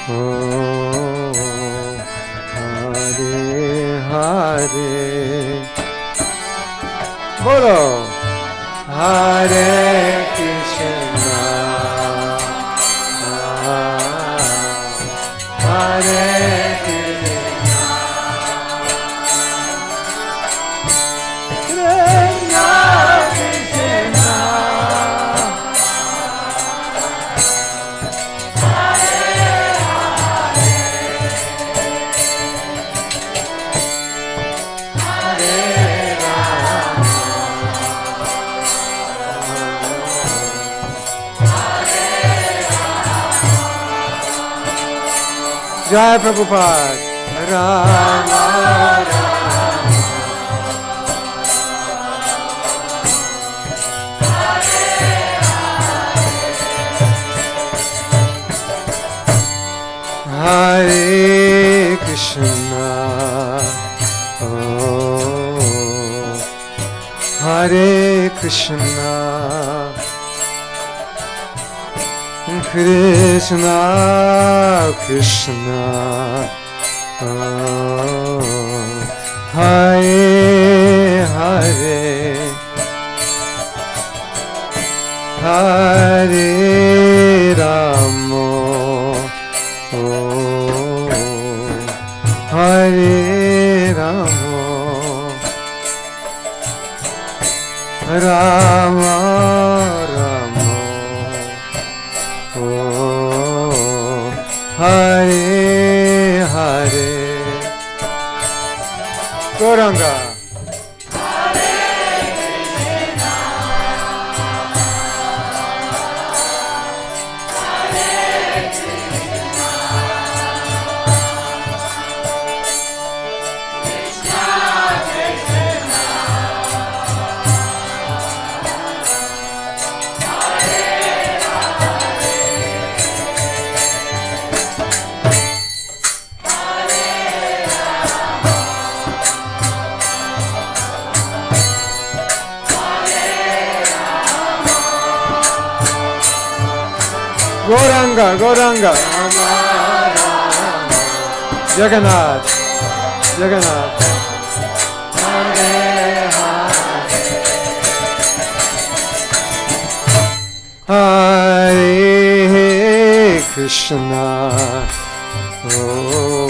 Hare Bolo Hare Krishna Hare Jai Prabhupada Rama Hare Krishna oh Hare Krishna Krishna Krishna oh Hare Hare Hare Rama oh Hare Rama Rama Rama oh Hare Hare Gauranga Gauranga, Gauranga, Jagannath, Jagannath, Hare Hare, Hare Krishna, oh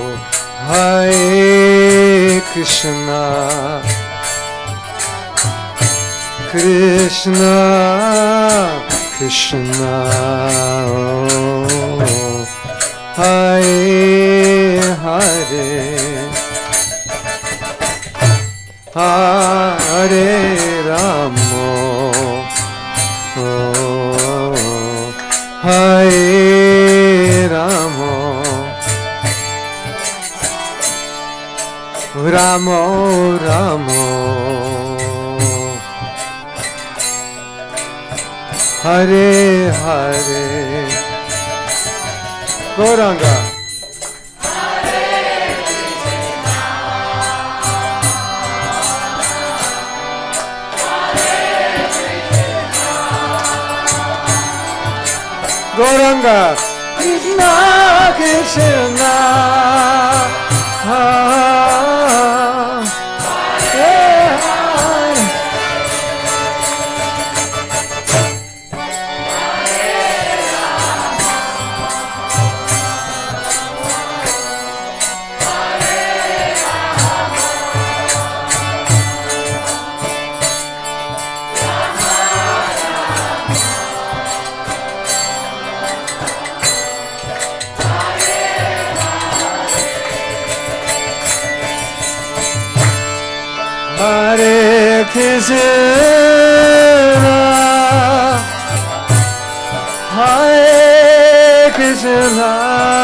Hare Krishna, Krishna. Krishna oh Hare Hare Hare Rama oh Hare Rama Rama Rama Hare Hare Gauranga Hare Krishna Hare Krishna Gauranga Krishna Krishna Hare Krishna Hare Krishna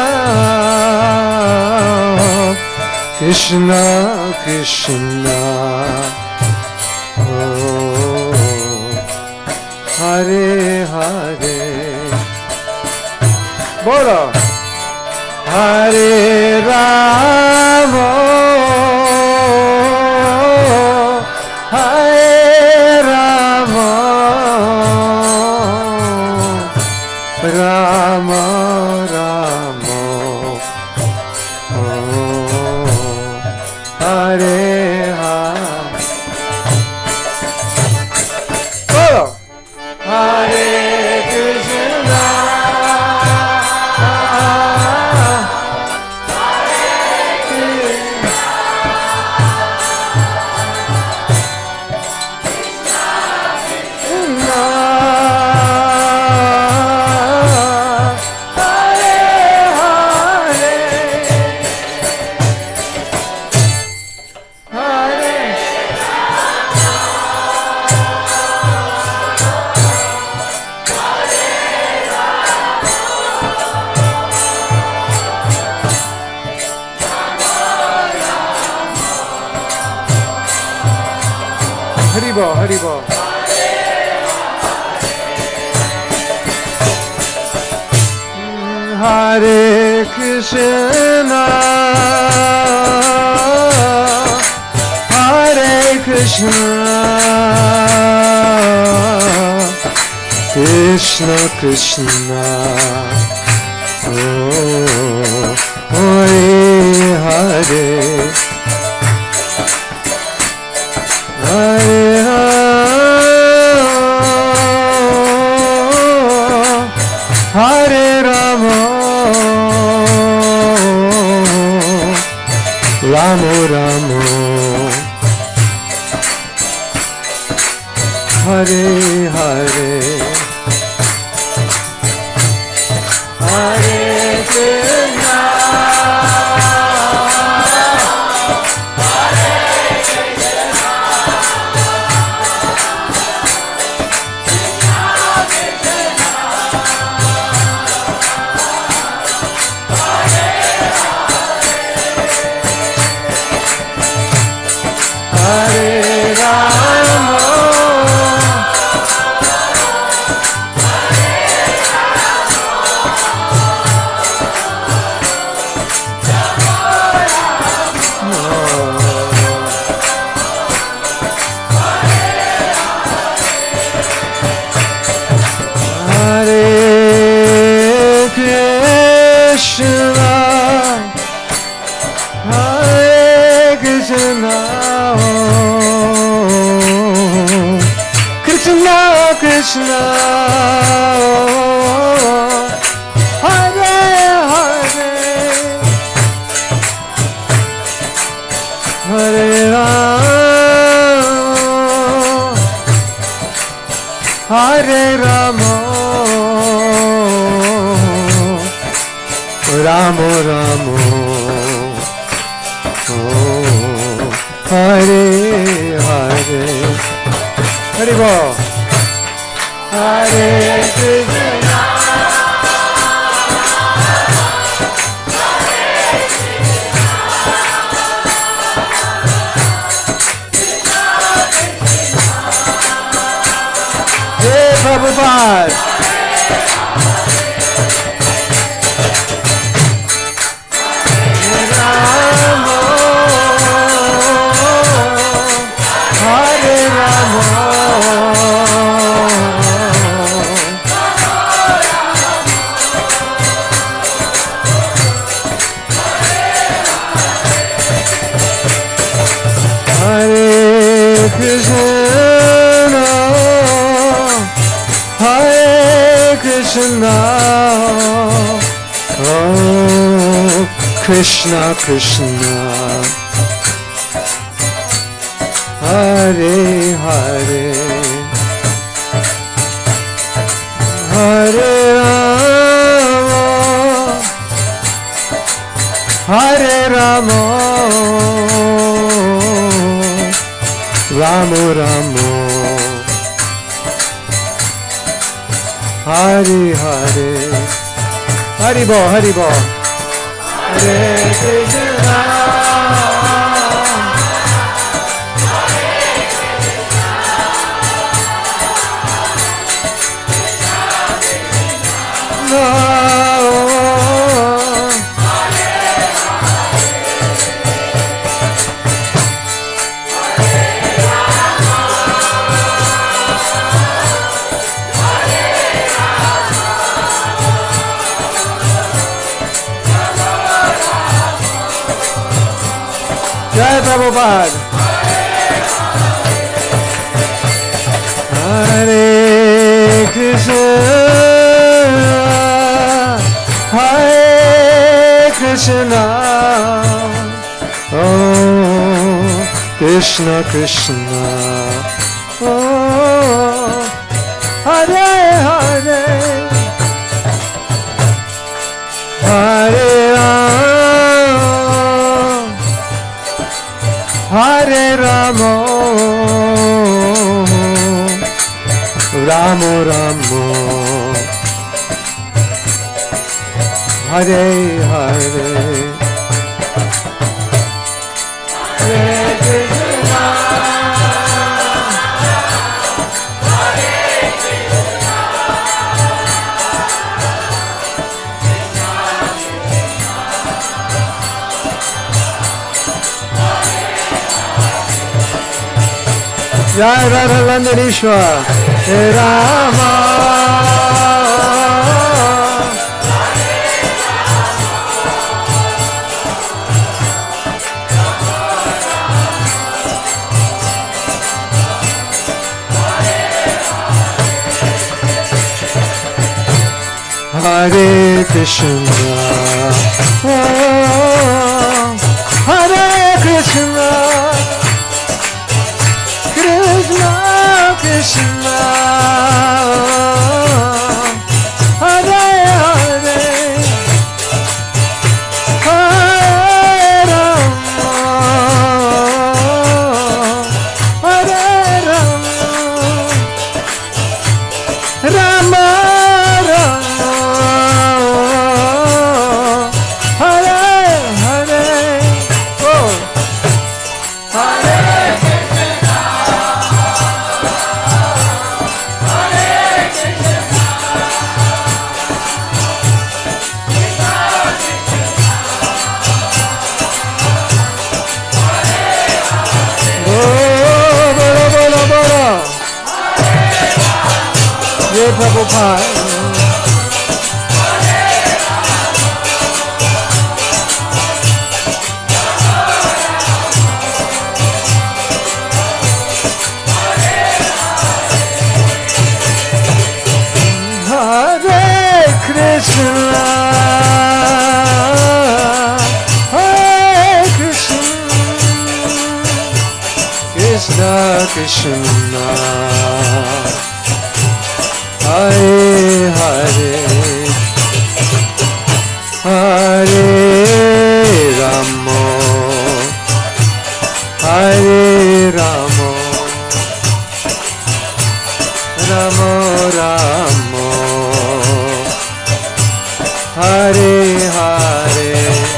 Krishna Krishna oh Hare Hare Bolo Hare Rama Hare Rama Rama Rama हरिबो हरिबो Hare Krishna Hare Krishna Krishna Krishna Hare Hare Hare Hare Ram Ram Ram Hare Hare Hare Krishna Krishna Hare Hare Hare Ram Hare Ram Ram Ram Hare Hare Hare Bol Hare Krishna Jai Prabhupada Hare Rama Krishna Hare Krishna Oh Krishna Krishna Hare Hare Hare Rama Hare Rama Ramo Ramo Hare Hare Haribo Haribo Hare Krishna Jai Prabhupada Hare Krishna Hare Krishna Oh Krishna Krishna Oh Hare Hare Hare Hare Rama Ramo Ramo Hare Hare Hare Krishna Jai Radha Landanishwar Rama. Hare Krishna, oh, Hare Krishna, Krishna Krishna, Hare Hare, Hare Rama, Hare Rama, Rama. Prabhupada. Hare Krishna, Hare Krishna, Krishna Krishna, Hare Hare, Hare Rama, Hare Rama, Rama Rama, Hare Hare.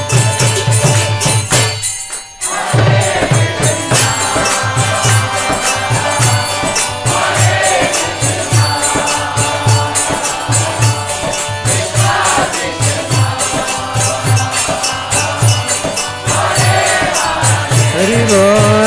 Hare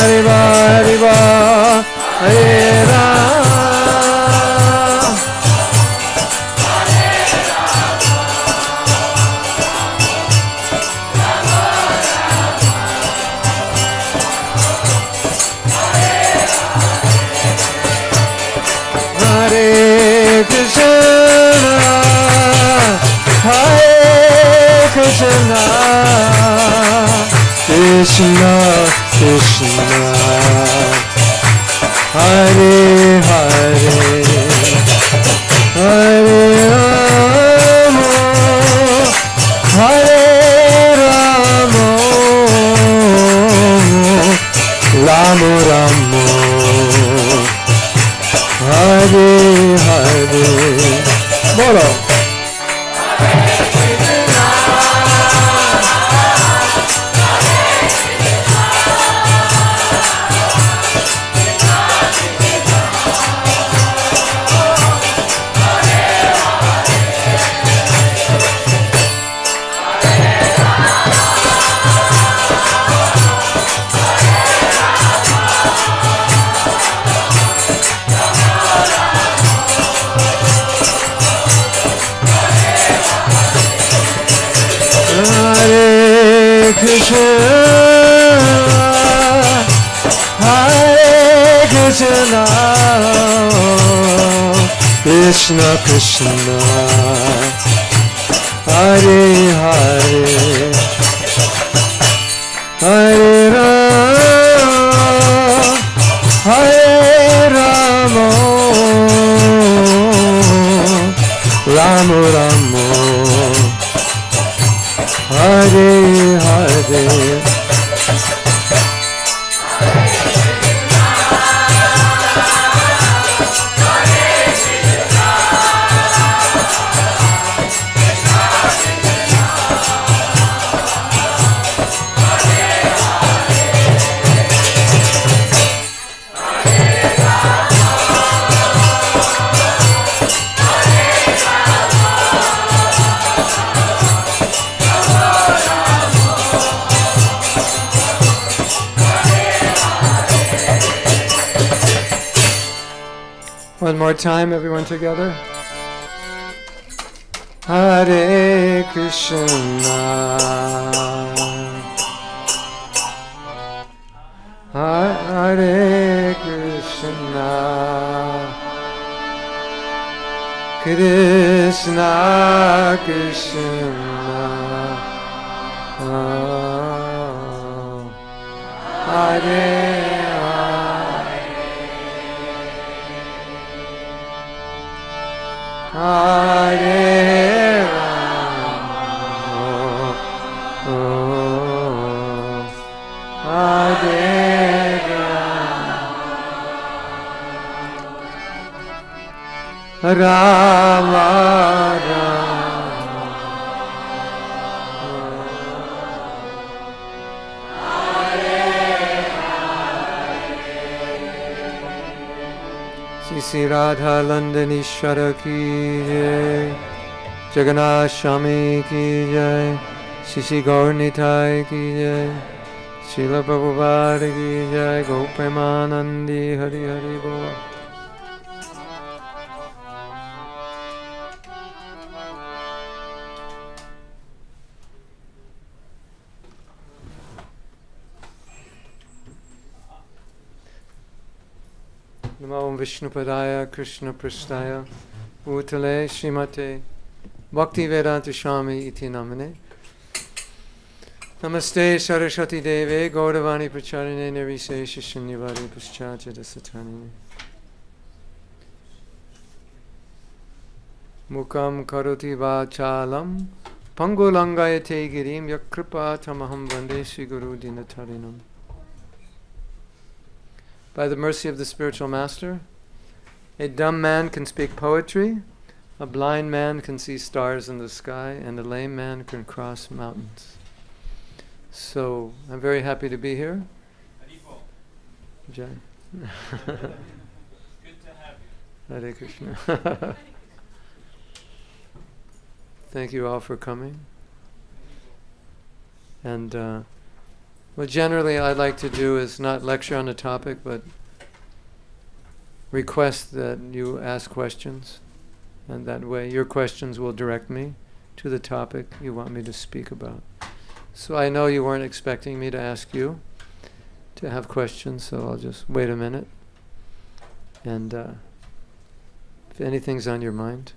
Krishna, Hare Krishna, Krishna Krishna, Hare Hare, Hare Rama, Hare Rama, Rama Rama, Hare Hare. Bolo. Krishna, Hare Krishna, Krishna Krishna, Hare Hare, Hare Rama, Hare Rama, Rama Rama, Hare Hare. One more time, everyone together. Hare Krishna, Hare Krishna, Krishna Krishna, Hare Hare Rama Sri Radha Landanishwara ki jai, Jagannath Swami ki jai, Sri Gaur Nitai ki jai, Srila Prabhupada ki jai, Gopremanandi Hari Hari Bol. Namo Vishnupadaya Krishna Prasthaya Bhutale Srimate Bhaktivedanta Swami iti namane. Namaste Saraswati Deve Gauravani Pracharine Nirvisesha Shunyavadi Paschachata Satanine. Mukam Karoti Vachalam Pangulangayate Girim Yakripa Tamaham Vande Sri Guru Dinatarinam. By the mercy of the spiritual master, a dumb man can speak poetry, a blind man can see stars in the sky, and a lame man can cross mountains. So, I'm very happy to be here. Jai. Good to have you. Hare Krishna. Thank you all for coming. And what generally I like to do is not lecture on a topic, but request that you ask questions. And that way your questions will direct me to the topic you want me to speak about. So I know you weren't expecting me to ask you to have questions, so I'll just wait a minute. And if anything's on your mind.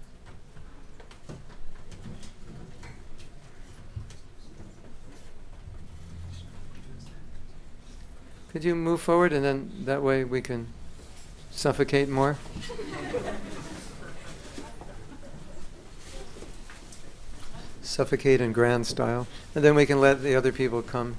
Could you move forward, and then that way we can suffocate more? Suffocate in grand style. And then we can let the other people come.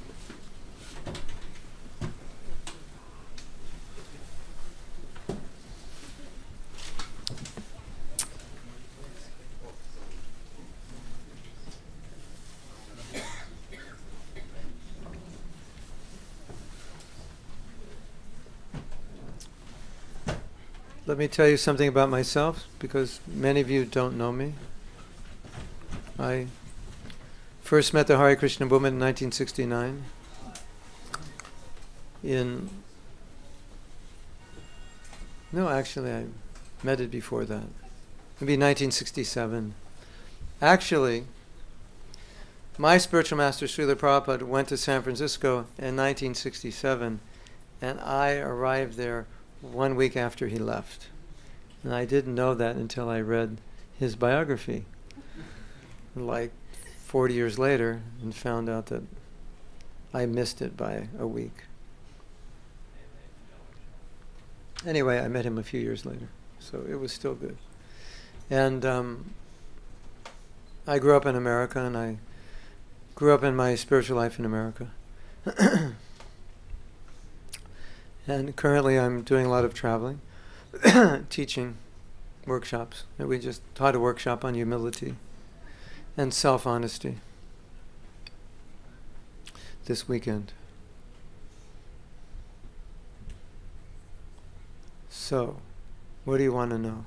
Let me tell you something about myself, because many of you don't know me. I first met the Hare Krishna movement in 1969. No, actually, I met it before that. Maybe 1967. Actually, my spiritual master, Srila Prabhupada, went to San Francisco in 1967, and I arrived there 1 week after he left. And I didn't know that until I read his biography, like 40 years later, and found out that I missed it by a week. Anyway, I met him a few years later, so it was still good. And I grew up in America, and I grew up in my spiritual life in America. And currently I'm doing a lot of traveling, teaching workshops. And we just taught a workshop on humility and self-honesty this weekend. So, what do you want to know?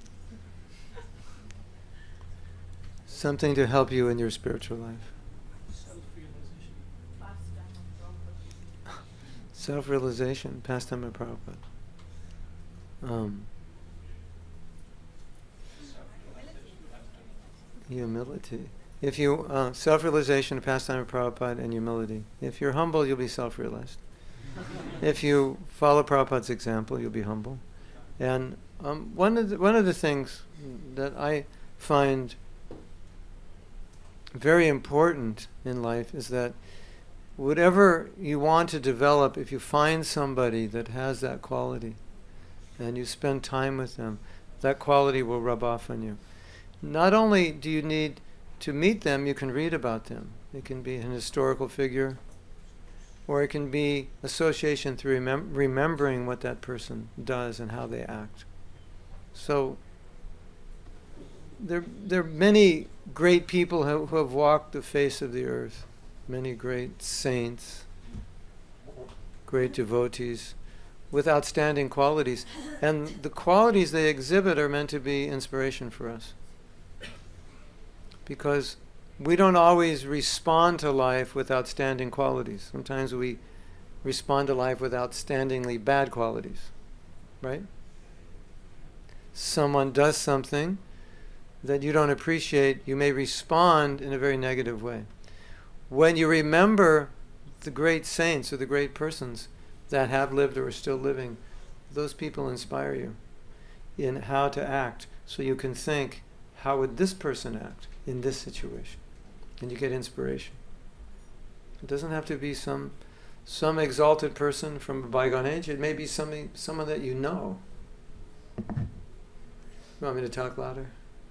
Something to help you in your spiritual life. Self-realization, pastime of Prabhupada. Humility. If you, self-realization, pastime of Prabhupada, and humility. If you're humble, you'll be self-realized. If you follow Prabhupada's example, you'll be humble. And one of the things that I find very important in life is that whatever you want to develop, if you find somebody that has that quality and you spend time with them, that quality will rub off on you. Not only do you need to meet them, you can read about them. It can be an historical figure, or it can be association through remembering what that person does and how they act. So there are many great people who have walked the face of the earth, many great saints, great devotees, with outstanding qualities. And the qualities they exhibit are meant to be inspiration for us. Because we don't always respond to life with outstanding qualities. Sometimes we respond to life with outstandingly bad qualities, right? Someone does something that you don't appreciate, you may respond in a very negative way. When you remember the great saints or the great persons that have lived or are still living, those people inspire you in how to act, so you can think, how would this person act in this situation? And you get inspiration. It doesn't have to be some exalted person from a bygone age. It may be someone that you know. You want me to talk louder?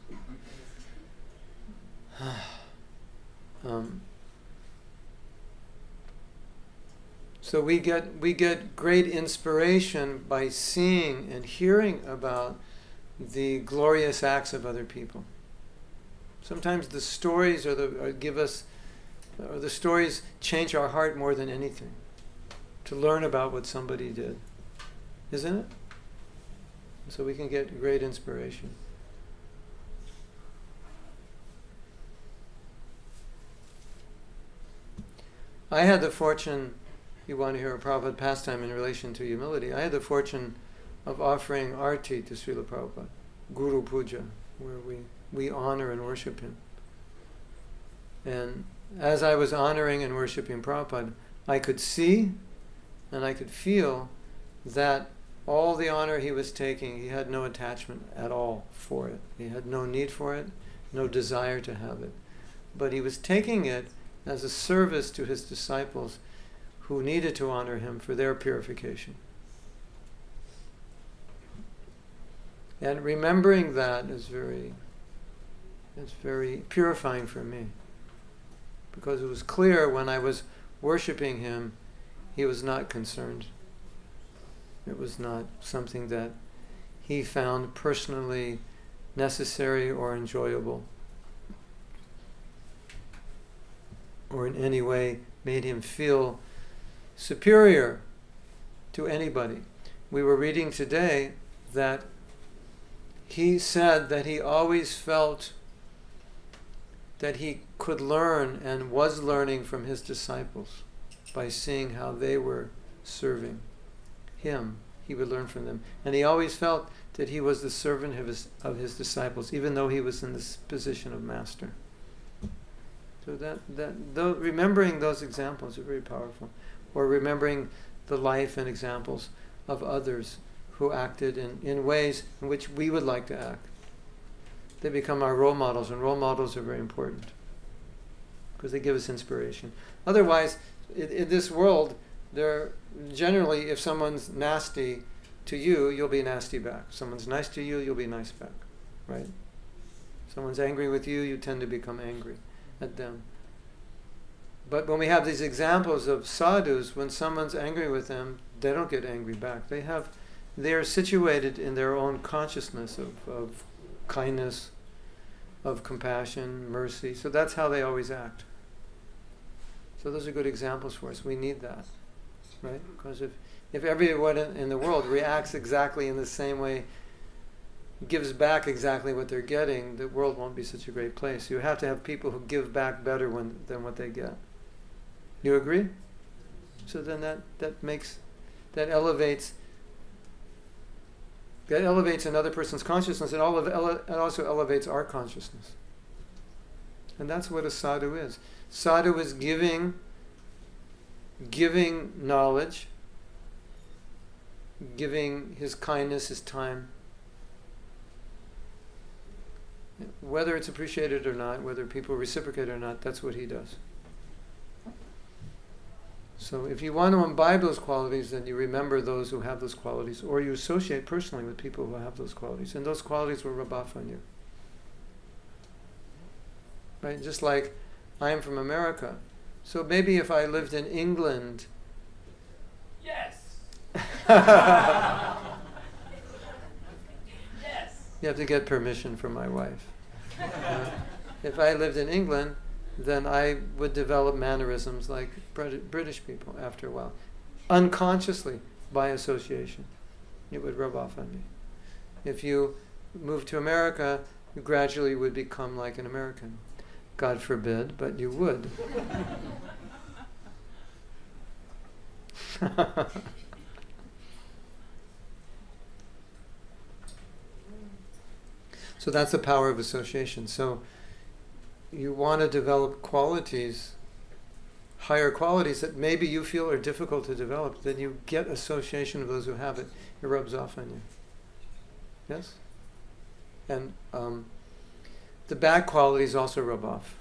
So we get great inspiration by seeing and hearing about the glorious acts of other people. Sometimes the stories the stories change our heart more than anything. To learn about what somebody did, isn't it? So we can get great inspiration. I had the fortune, you want to hear a Prabhupada pastime in relation to humility, I had the fortune of offering arti to Srila Prabhupada, Guru Puja, where we honor and worship him. And as I was honoring and worshiping Prabhupada, I could see and I could feel that all the honor he was taking, he had no attachment at all for it. He had no need for it, no desire to have it. But he was taking it as a service to his disciples who needed to honor him for their purification. And remembering that is very purifying for me. Because it was clear when I was worshiping him, he was not concerned. It was not something that he found personally necessary or enjoyable, or in any way made him feel superior to anybody. We were reading today that he said that he always felt that he could learn and was learning from his disciples by seeing how they were serving him. He would learn from them. And he always felt that he was the servant of his disciples, even though he was in this position of master. So remembering those examples are very powerful. Or remembering the life and examples of others who acted in ways in which we would like to act. They become our role models, and role models are very important because they give us inspiration. Otherwise, in this world, generally, if someone's nasty to you, you'll be nasty back. If someone's nice to you, you'll be nice back, right? If someone's angry with you, you tend to become angry at them. But when we have these examples of sadhus, when someone's angry with them, they don't get angry back. They are situated in their own consciousness of kindness, of compassion, mercy. So that's how they always act. So those are good examples for us. We need that, right? Because if everyone in the world reacts exactly in the same way, gives back exactly what they're getting, the world won't be such a great place. You have to have people who give back better than what they get. You agree? So then that elevates another person's consciousness. It also elevates our consciousness. And that's what a sadhu is. Sadhu is giving knowledge, giving his kindness, his time. Whether it's appreciated or not, whether people reciprocate or not, that's what he does. So if you want to imbibe those qualities, then you remember those who have those qualities, or you associate personally with people who have those qualities, and those qualities will rub off on you. Right? Just like I am from America. So maybe if I lived in England... Yes! Yes! You have to get permission from my wife. If I lived in England, then I would develop mannerisms like British people after a while. Unconsciously, by association. It would rub off on me. If you moved to America, you gradually would become like an American. God forbid, but you would. So that's the power of association. So you want to develop qualities, higher qualities that maybe you feel are difficult to develop, then you get association of those who have it. It rubs off on you. Yes? And the bad qualities also rub off.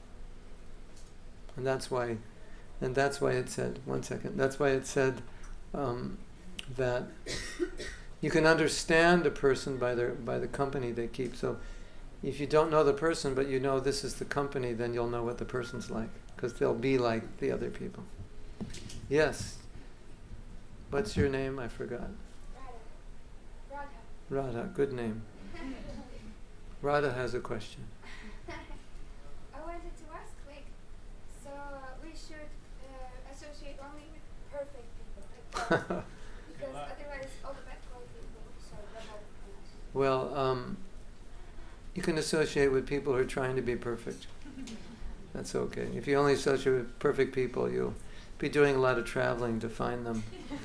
And that's why it said, one second, that's why it said that you can understand a person by the company they keep. So if you don't know the person, but you know this is the company, then you'll know what the person's like, because they'll be like the other people. Yes. What's your name? I forgot. Radha. Radha, good name. Radha has a question. I wanted to ask, so we should associate only with perfect people, because otherwise all the bad qualities will rub off on us. Well, you can associate with people who are trying to be perfect. That's okay. If you only associate with perfect people, you'll be doing a lot of traveling to find them.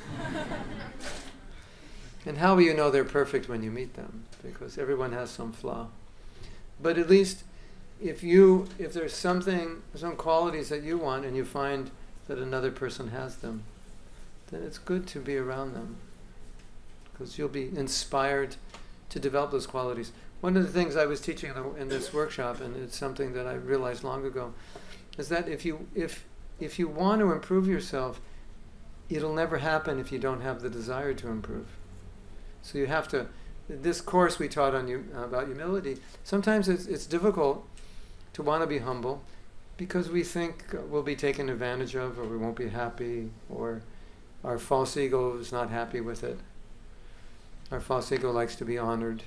And how will you know they're perfect when you meet them? Because everyone has some flaw. But at least if there's some qualities that you want and you find that another person has them, then it's good to be around them, because you'll be inspired to develop those qualities. One of the things I was teaching in this workshop, and it's something that I realized long ago, is that if you want to improve yourself, it'll never happen if you don't have the desire to improve. So you have to. This course we taught on about humility. Sometimes it's difficult to want to be humble because we think we'll be taken advantage of, or we won't be happy, or our false ego is not happy with it. Our false ego likes to be honored.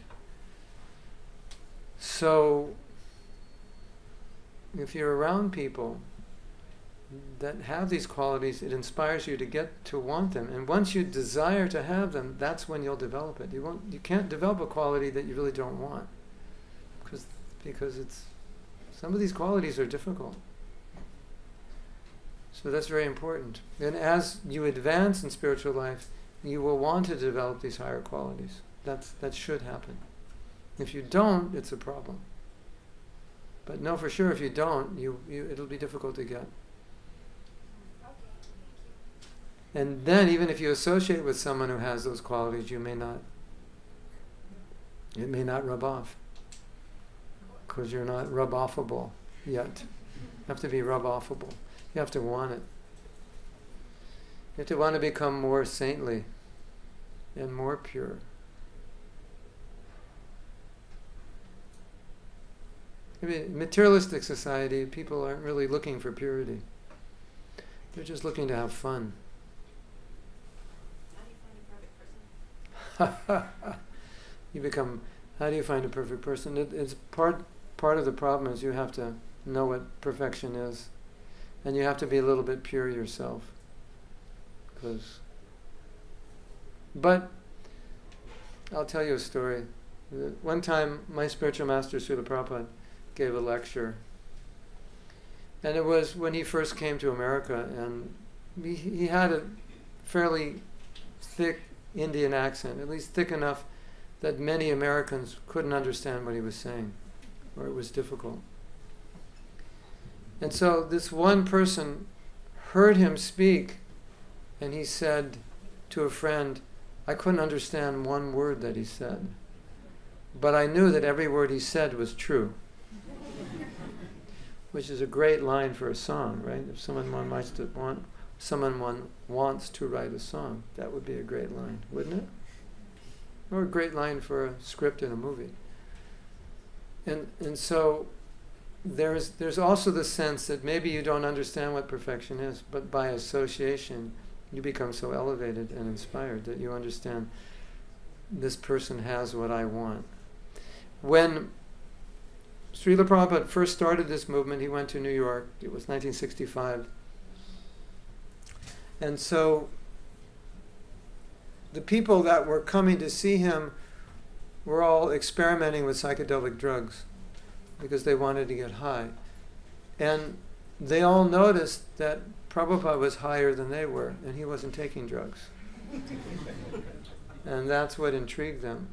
So if you're around people that have these qualities, it inspires you to get to want them. And once you desire to have them, that's when you'll develop it. You can't develop a quality that you really don't want, because some of these qualities are difficult. So that's very important. And as you advance in spiritual life, you will want to develop these higher qualities. That should happen. If you don't, it's a problem. But know for sure if you don't, it'll be difficult to get. And then even if you associate with someone who has those qualities, it may not rub off, because you're not rub-offable yet. You have to be rub-offable. You have to want it. You have to want to become more saintly and more pure. I mean, materialistic society, people aren't really looking for purity. They're just looking to have fun. How do you find a perfect person? It's part of the problem is you have to know what perfection is, and you have to be a little bit pure yourself. But I'll tell you a story. One time, my spiritual master Srila Prabhupada gave a lecture, and it was when he first came to America, and he had a fairly thick Indian accent, at least thick enough that many Americans couldn't understand what he was saying, or it was difficult. And so this one person heard him speak, and he said to a friend, I couldn't understand one word that he said, but I knew that every word he said was true. Which is a great line for a song, right? If someone wants to write a song, that would be a great line, wouldn't it? Or a great line for a script in a movie. And so there's also the sense that maybe you don't understand what perfection is, but by association you become so elevated and inspired that you understand this person has what I want. When Srila Prabhupada first started this movement, he went to New York. It was 1965. And so the people that were coming to see him were all experimenting with psychedelic drugs because they wanted to get high. And they all noticed that Prabhupada was higher than they were, and he wasn't taking drugs. And that's what intrigued them.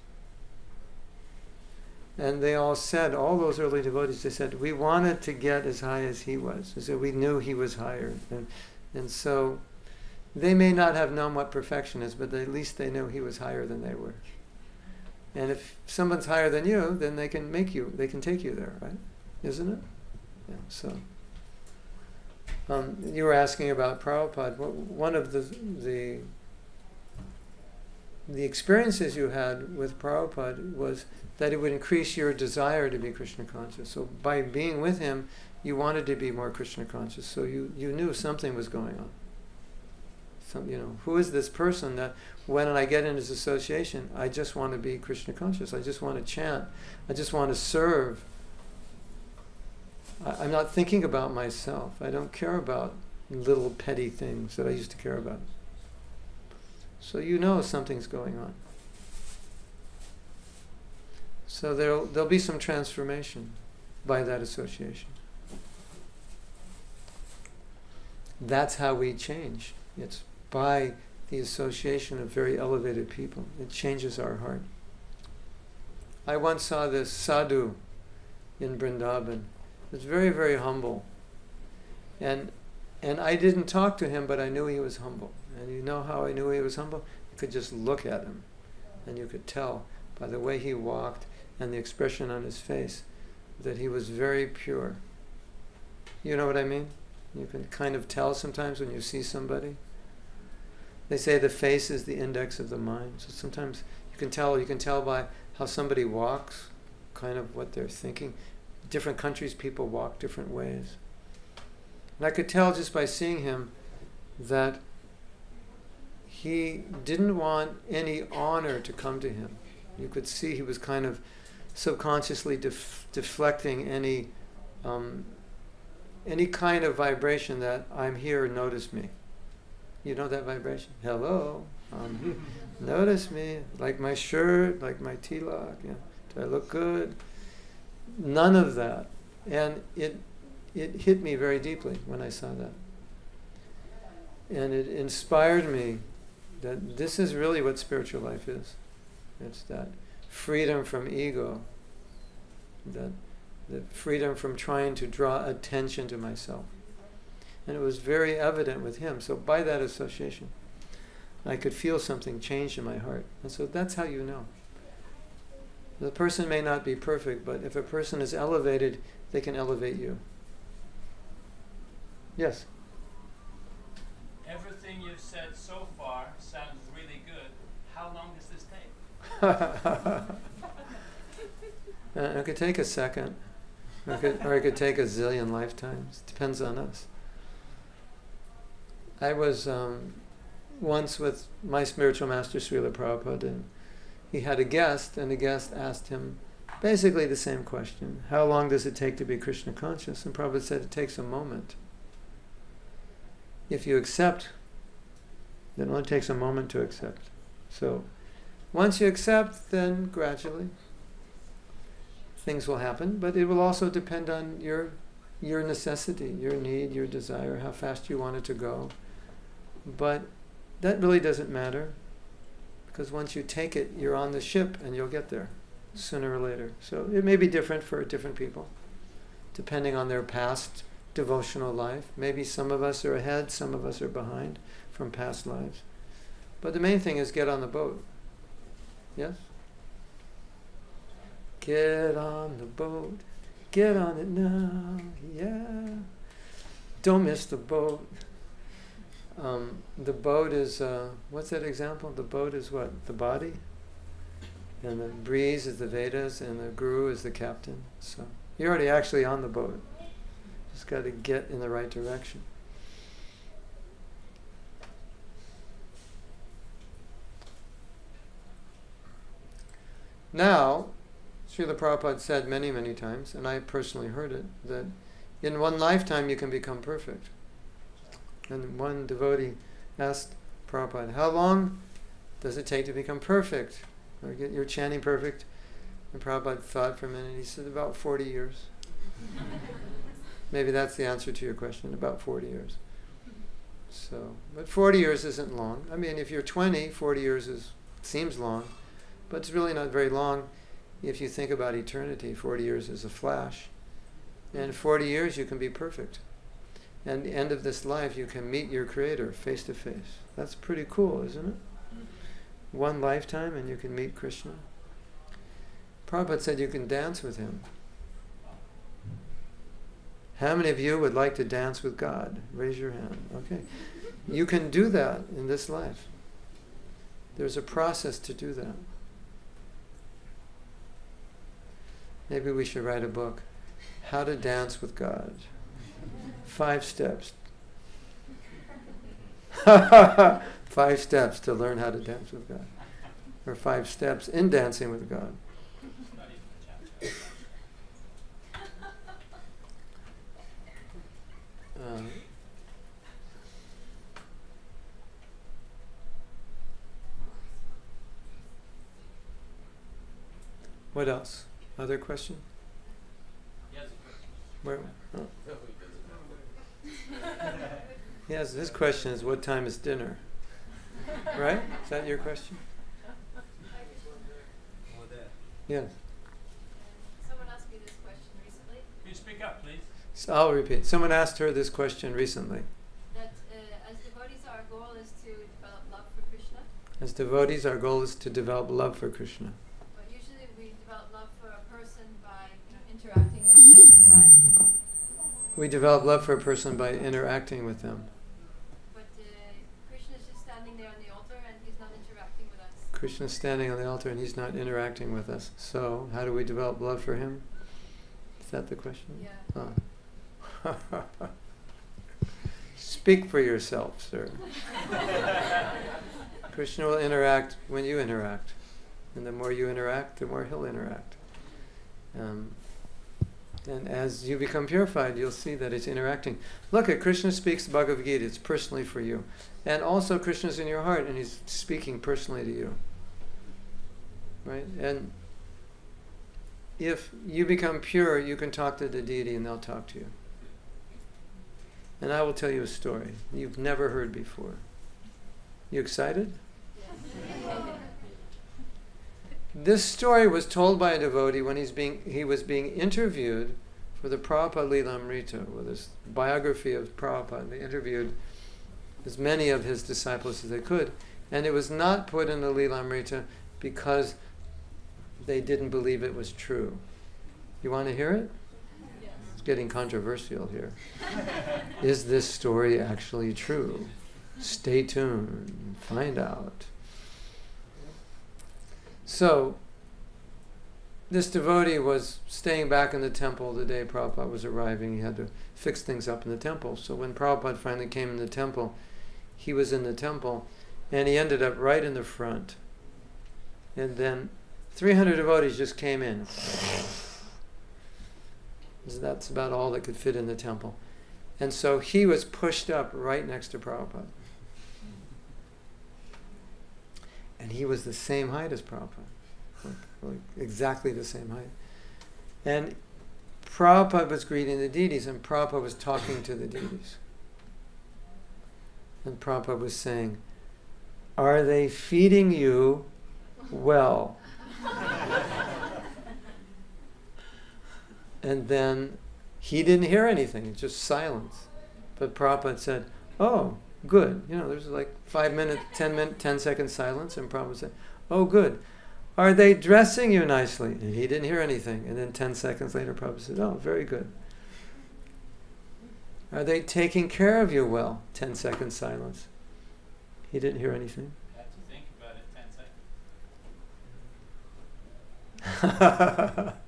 And they all said, all those early devotees, they said, we wanted to get as high as he was. They said, we knew he was higher. And so they may not have known what perfection is, but at least they knew he was higher than they were. And if someone's higher than you, then they can take you there, right? Isn't it? Yeah, so. You were asking about Prabhupada. One of the experiences you had with Prabhupada was that it would increase your desire to be Krishna conscious. So by being with him, you wanted to be more Krishna conscious. So you knew something was going on. Who is this person that when I get in his association, I just want to be Krishna conscious. I just want to chant. I just want to serve. I'm not thinking about myself. I don't care about little petty things that I used to care about. So you know something's going on. So there'll be some transformation by that association. That's how we change. It's by the association of very elevated people. It changes our heart. I once saw this sadhu in Vrindavan. He was very, very humble. And I didn't talk to him, but I knew he was humble. And you know how I knew he was humble? You could just look at him, and you could tell by the way he walked and the expression on his face that he was very pure. You know what I mean? You can kind of tell sometimes when you see somebody. They say the face is the index of the mind. So sometimes you can tell by how somebody walks, kind of what they're thinking. Different countries, people walk different ways. And I could tell just by seeing him that he didn't want any honor to come to him. You could see he was kind of subconsciously deflecting any kind of vibration that I'm here, notice me. You know that vibration? Hello, notice me, like my shirt, like my tilak, do I look good? None of that. And it hit me very deeply when I saw that. And it inspired me that this is really what spiritual life is. It's that freedom from ego, that the freedom from trying to draw attention to myself. And it was very evident with him. So by that association, I could feel something change in my heart. And so that's how you know. The person may not be perfect, but if a person is elevated, they can elevate you. Yes? Everything you've said so far sounds really good. How long does this take? It could take a second, or it could take a zillion lifetimes. It depends on us. I was once with my spiritual master, Srila Prabhupada, and he had a guest, and the guest asked him basically the same question. How long does it take to be Krishna conscious? And Prabhupada said it takes a moment. If you accept, then it only takes a moment to accept. So once you accept, then gradually things will happen, but it will also depend on your necessity, your need, your desire, how fast you want it to go. But that really doesn't matter, because once you take it, you're on the ship and you'll get there sooner or later. So it may be different for different people, depending on their past devotional life. Maybe some of us are ahead, some of us are behind from past lives. But the main thing is get on the boat. Yes? Get on the boat. Get on it now. Yeah. Don't miss the boat. The boat is, what's that example? The boat is what? The body? And the breeze is the Vedas, and the guru is the captain. So you're already actually on the boat. Just got to get in the right direction. Now, Srila Prabhupada said many, many times, and I personally heard it, that in one lifetime you can become perfect. And one devotee asked Prabhupada, how long does it take to become perfect? Or get your chanting perfect? And Prabhupada thought for a minute. He said, about 40 years. Maybe that's the answer to your question, about 40 years. So, but 40 years isn't long. I mean, if you're 20, 40 years seems long, but it's really not very long. If you think about eternity, 40 years is a flash. And 40 years you can be perfect. And the end of this life you can meet your Creator face to face. That's pretty cool, isn't it? One lifetime and you can meet Krishna. Prabhupada said you can dance with Him. How many of you would like to dance with God? Raise your hand. Okay. You can do that in this life. There's a process to do that. Maybe we should write a book. How to Dance with God. 5 steps. 5 steps to learn how to dance with God. Or 5 steps in dancing with God. What else? Other question? Yes. Where? Oh. Yes, this question is what time is dinner? Right? Is that your question? Yes. Someone asked me this question recently. Can you speak up, please? So I'll repeat. Someone asked her this question recently. That as devotees, our goal is to develop love for Krishna. As devotees, our goal is to develop love for Krishna. But usually we develop love for a person by interacting with them, We develop love for a person by interacting with them. But Krishna is just standing there on the altar and he's not interacting with us. Krishna is standing on the altar and he's not interacting with us. So, how do we develop love for him? Is that the question? Yeah. Oh. Speak for yourself, sir. Krishna will interact when you interact. And the more you interact, the more he'll interact. And as you become purified, you'll see that it's interacting. Look at Krishna speaks Bhagavad Gita. It's personally for you. And also Krishna's in your heart and he's speaking personally to you. Right? And if you become pure, you can talk to the deity and they'll talk to you. And I will tell you a story you've never heard before. You excited? This story was told by a devotee when he was being interviewed for the Prabhupada Lilamrita, with this biography of Prabhupada. They interviewed as many of his disciples as they could, and it was not put in the Lilamrita because they didn't believe it was true. You want to hear it? Yes. It's getting controversial here. Is this story actually true? Stay tuned, find out. So, this devotee was staying back in the temple the day Prabhupada was arriving. He had to fix things up in the temple. So when Prabhupada finally came in the temple, he was in the temple, and he ended up right in the front. And then 300 devotees just came in. That's about all that could fit in the temple. And so he was pushed up right next to Prabhupada. And he was the same height as Prabhupada, like exactly the same height. And Prabhupada was greeting the deities, and Prabhupada was talking to the deities. And Prabhupada was saying, "Are they feeding you well?" And then He didn't hear anything, it's just silence. But Prabhupada said, oh, good. There's like 5 minute, 10-second silence, and Prabhupada said, oh, good. Are they dressing you nicely? And he didn't hear anything. And then 10 seconds later, Prabhupada said, oh, very good. Are they taking care of you well? 10-second silence. He didn't hear anything. You have to think about it 10 seconds.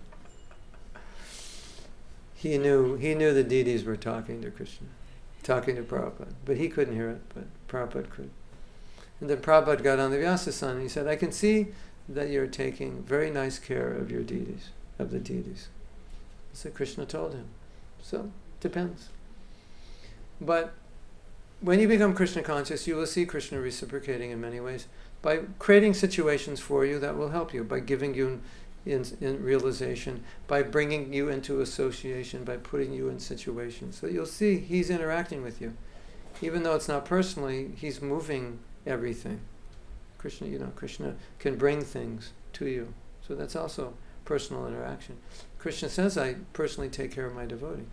He knew the deities were talking to Krishna, talking to Prabhupada, but he couldn't hear it, but Prabhupada could. And then Prabhupada got on the Vyasasana and he said, I can see that you're taking very nice care of your deities, of the deities. So Krishna told him. So, depends. But when you become Krishna conscious, you will see Krishna reciprocating in many ways by creating situations for you that will help you, by giving you in realization, by bringing you into association, by putting you in situations. So you'll see he's interacting with you. Even though it's not personally, he's moving everything. Krishna can bring things to you. So that's also personal interaction. Krishna says, I personally take care of my devotee.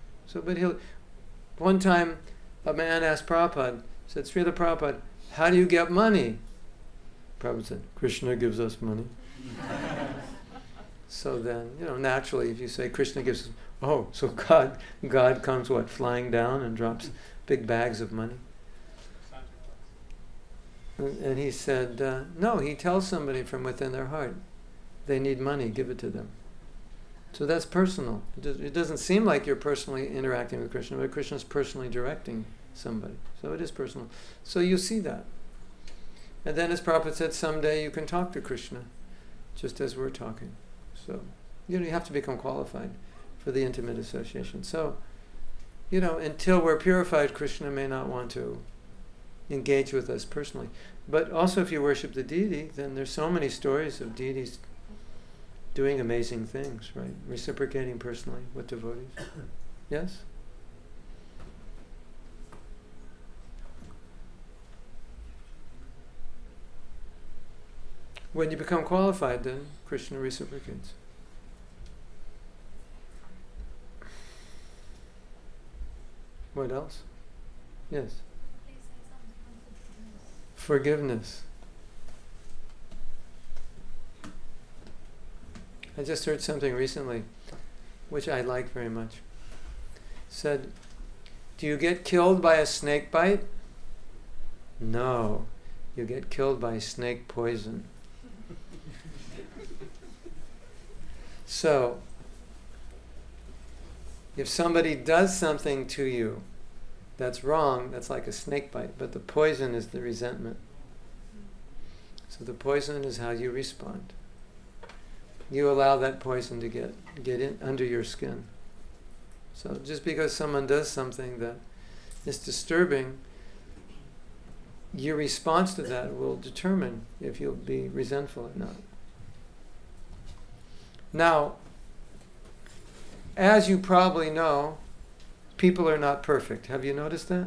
One time, a man asked Prabhupada, said, Srila Prabhupada, how do you get money? Prabhupada said, Krishna gives us money. So then, naturally, if you say Krishna gives us, so God comes flying down and drops big bags of money? And he said, no, he tells somebody from within their heart, they need money, give it to them. So that's personal. It doesn't seem like you're personally interacting with Krishna, but Krishna's personally directing somebody. So it is personal. So you see that. And then as Prabhupada said, someday you can talk to Krishna, just as we're talking. So, you have to become qualified for the intimate association. So, until we're purified, Krishna may not want to engage with us personally. But also if you worship the deity, then there's so many stories of deities doing amazing things, right? Reciprocating personally with devotees. Yes? When you become qualified, then Krishna reciprocates. What else? Yes? Please say something on Forgiveness. forgiveness. I just heard something recently, which I like very much. Said, do you get killed by a snake bite? No, you get killed by snake poison. So, if somebody does something to you that's wrong, that's like a snake bite, but the poison is the resentment. So the poison is how you respond. You allow that poison to get in under your skin. So just because someone does something that is disturbing, your response to that will determine if you'll be resentful or not. Now, as you probably know, people are not perfect. Have you noticed that?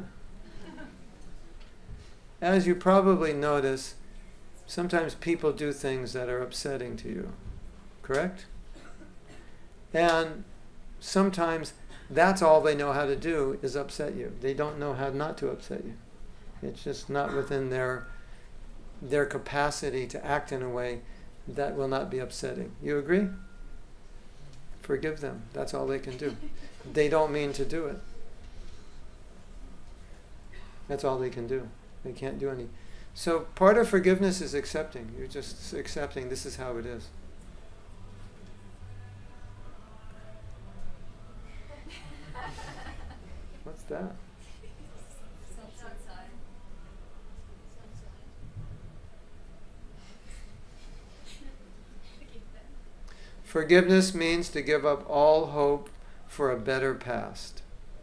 As you probably notice, sometimes people do things that are upsetting to you. Correct? And sometimes that's all they know how to do is upset you. They don't know how not to upset you. It's just not within their capacity to act in a way that will not be upsetting. You agree? Forgive them. That's all they can do. They don't mean to do it. That's all they can do. They can't do any. So part of forgiveness is accepting. You're just accepting this is how it is. What's that? Forgiveness means to give up all hope for a better past.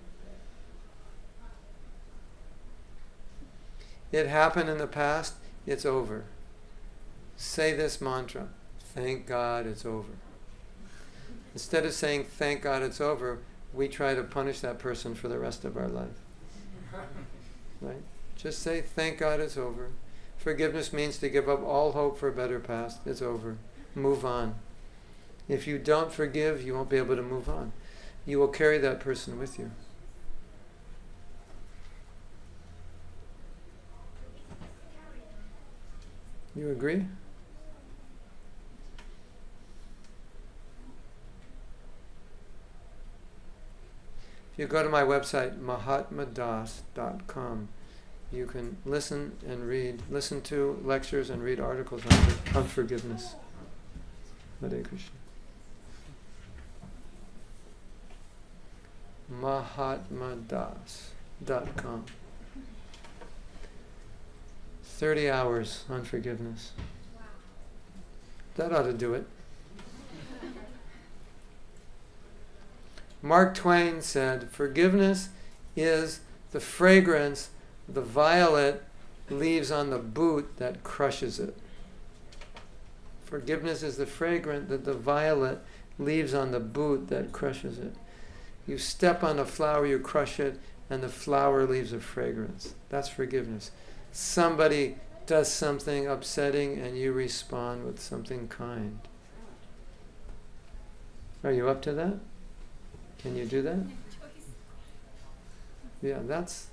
It happened in the past, it's over. Say this mantra, thank God it's over. Instead of saying thank God it's over, we try to punish that person for the rest of our life. Right? Just say thank God it's over. Forgiveness means to give up all hope for a better past. It's over. Move on. If you don't forgive, you won't be able to move on. you will carry that person with you. You agree? If you go to my website, mahatmadas.com, you can listen to lectures and read articles on forgiveness. Hare Krishna. Mahatmadas.com. 30 hours on forgiveness. That ought to do it. Mark Twain said, forgiveness is the fragrance the violet leaves on the boot that crushes it. Forgiveness is the fragrance that the violet leaves on the boot that crushes it. You step on a flower, you crush it, and the flower leaves a fragrance. That's forgiveness. Somebody does something upsetting and you respond with something kind. Are you up to that? Can you do that? Yeah, that's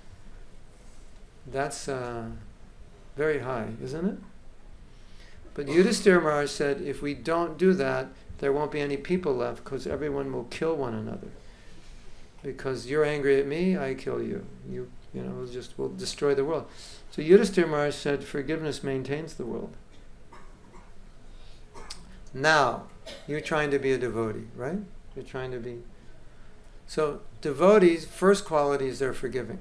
very high, isn't it? But Yudhisthira Maharaj said, if we don't do that, there won't be any people left because everyone will kill one another. Because you're angry at me, I kill you. We'll destroy the world. So Yudhisthira Maharaj said, forgiveness maintains the world. Now, you're trying to be a devotee, right? You're trying to be... So devotees, first quality is they're forgiving.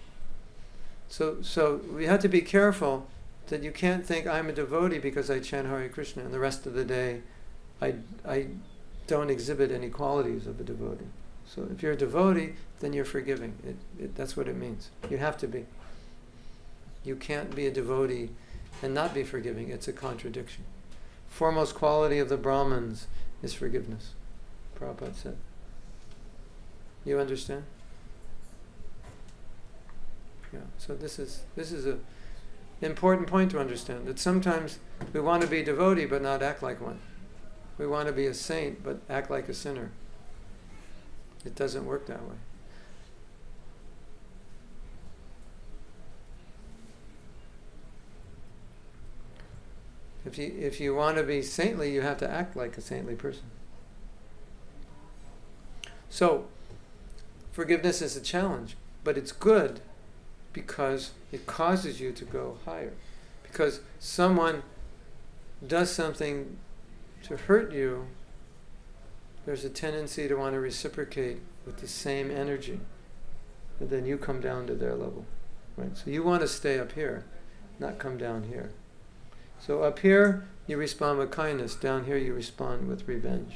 So we have to be careful that you can't think I'm a devotee because I chant Hare Krishna and the rest of the day I don't exhibit any qualities of a devotee. So if you're a devotee, then you're forgiving. That's what it means. You have to be. You can't be a devotee and not be forgiving. It's a contradiction. Foremost quality of the Brahmins is forgiveness, Prabhupada said. You understand? Yeah. So this is an important point to understand, that sometimes we want to be a devotee but not act like one. We want to be a saint but act like a sinner. It doesn't work that way. If you want to be saintly, you have to act like a saintly person. So, forgiveness is a challenge, but it's good because it causes you to go higher. Because someone does something to hurt you, there's a tendency to want to reciprocate with the same energy. And then you come down to their level. Right? So you want to stay up here, not come down here. So up here, you respond with kindness. Down here, you respond with revenge.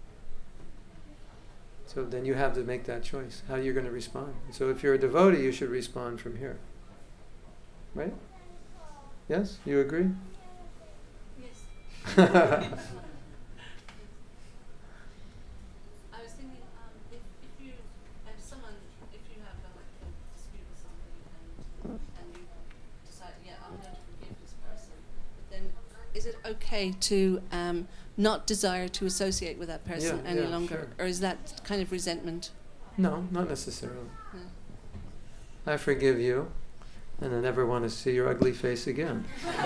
So then you have to make that choice, how you're going to respond. So if you're a devotee, you should respond from here. Right? Yes? You agree? Yes. I was thinking, if you have like a dispute with somebody and you decide, yeah, I'm going to forgive this person, but then is it okay to not desire to associate with that person any longer? Sure. Or is that kind of resentment? No, not necessarily. No. I forgive you, and I never want to see your ugly face again.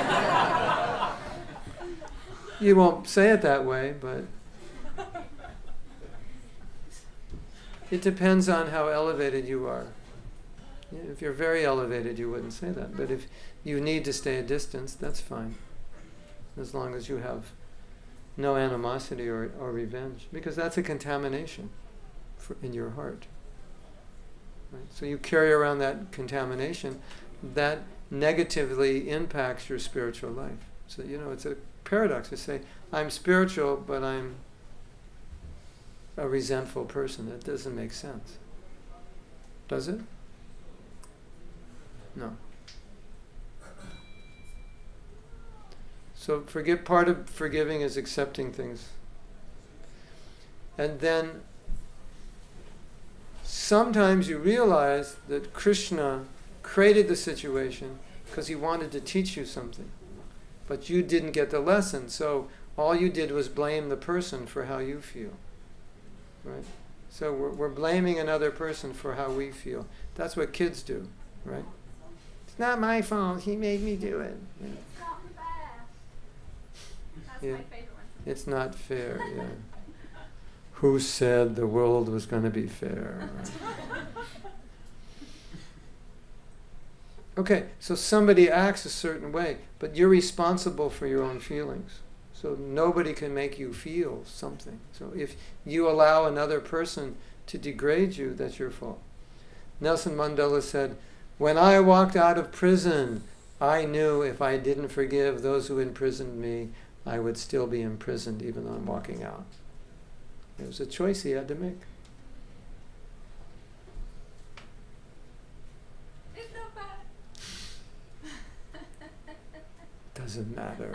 You won't say it that way, but it depends on how elevated you are. If you're very elevated, you wouldn't say that. But if you need to stay a distance, that's fine. As long as you have no animosity or revenge. Because that's a contamination in your heart. Right? So you carry around that contamination that negatively impacts your spiritual life. So, it's a paradox to say, I'm spiritual, but I'm a resentful person. That doesn't make sense. Does it? No. So part of forgiving is accepting things. And then sometimes you realize that Krishna created the situation because he wanted to teach you something. But you didn't get the lesson, so all you did was blame the person for how you feel. Right? So we're blaming another person for how we feel. That's what kids do, right? It's not my fault. He made me do it. Yeah. It's not fair. That's Yeah. my favorite one. It's not fair. Yeah. Who said the world was going to be fair? Right? Okay, so somebody acts a certain way, but you're responsible for your own feelings. So nobody can make you feel something. So if you allow another person to degrade you, that's your fault. Nelson Mandela said, "When I walked out of prison, I knew if I didn't forgive those who imprisoned me, I would still be imprisoned even though I'm walking out." It was a choice he had to make. It's not bad. Doesn't matter.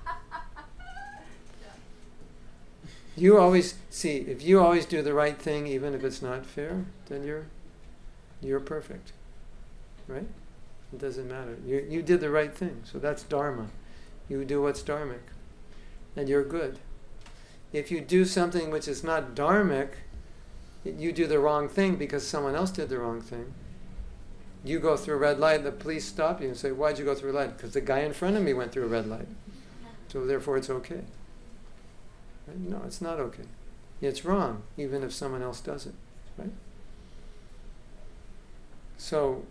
You always see, if you always do the right thing, even if it's not fair, then you're perfect, right? It doesn't matter. You did the right thing, so that's dharma. You do what's dharmic, and you're good. If you do something which is not dharmic, you do the wrong thing because someone else did the wrong thing. You go through a red light, the police stop you and say, "Why'd you go through a red light?" "Because the guy in front of me went through a red light. So therefore it's okay." Right? No, it's not okay. It's wrong, even if someone else does it. Right? So,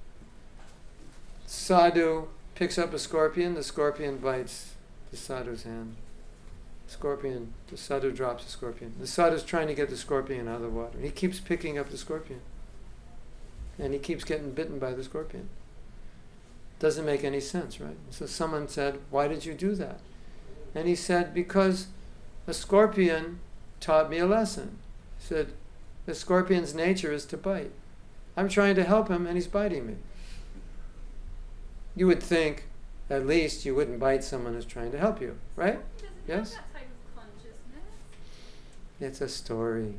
sadhu picks up a scorpion, the scorpion bites the sadhu's hand. The sadhu drops the scorpion. The sadhu's trying to get the scorpion out of the water. He keeps picking up the scorpion. And he keeps getting bitten by the scorpion. Doesn't make any sense, right? So someone said, "Why did you do that?" And he said, "Because a scorpion taught me a lesson." He said, "The scorpion's nature is to bite. I'm trying to help him and he's biting me." You would think, at least you wouldn't bite someone who's trying to help you, right? Yes? That type of consciousness. It's a story.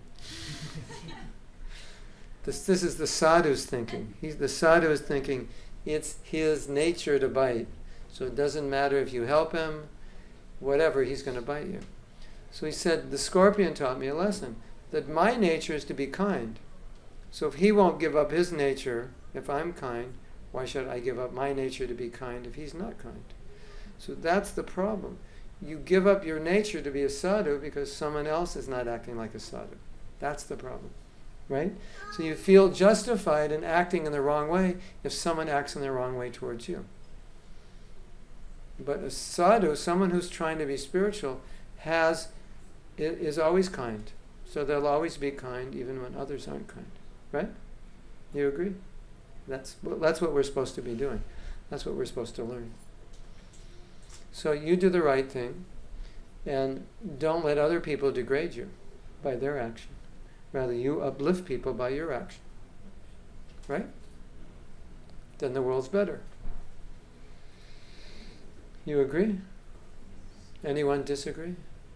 This is the sadhu's thinking. The sadhu is thinking it's his nature to bite. So it doesn't matter if you help him, whatever, he's going to bite you. So he said, the scorpion taught me a lesson, that my nature is to be kind. So if he won't give up his nature, if I'm kind, why should I give up my nature to be kind if he's not kind? So that's the problem. You give up your nature to be a sadhu because someone else is not acting like a sadhu. That's the problem, right? So you feel justified in acting in the wrong way if someone acts in the wrong way towards you. But a sadhu, someone who's trying to be spiritual, is always kind. So they'll always be kind even when others aren't kind, right? You agree? That's what we're supposed to be doing. That's what we're supposed to learn. So you do the right thing, and don't let other people degrade you by their action. Rather, you uplift people by your action. Right? Then the world's better. You agree? Anyone disagree?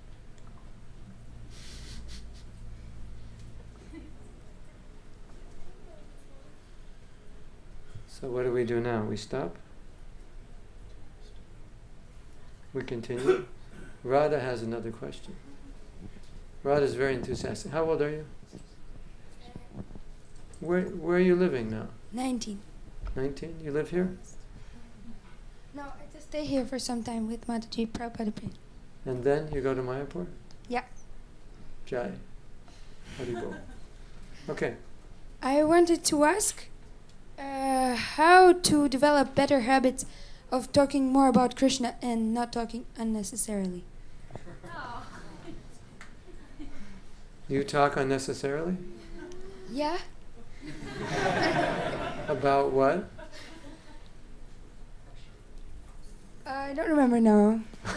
So what do we do now? We stop? We continue? Radha has another question. Radha's very enthusiastic. How old are you? Where are you living now? 19. 19? You live here? No, I just stay here for some time with Mataji Prabhupada. And then you go to Mayapur? Yeah. Jai. How do you go? Okay. I wanted to ask how to develop better habits of talking more about Krishna and not talking unnecessarily. Oh. You talk unnecessarily? Yeah? About what? I don't remember now.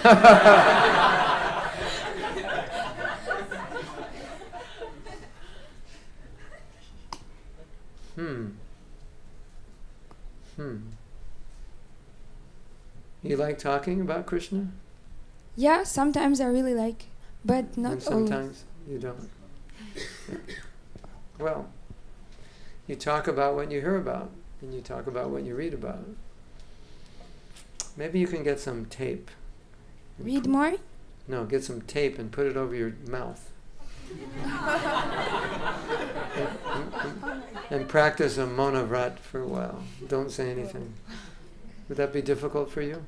You like talking about Krishna? Yeah, sometimes I really like, but not And always. sometimes you don't. Yeah. Well, you talk about what you hear about, and you talk about what you read about. Maybe you can get some tape. Read more? No, get some tape and put it over your mouth. And practice a Monavrat for a while. Don't say anything. Would that be difficult for you?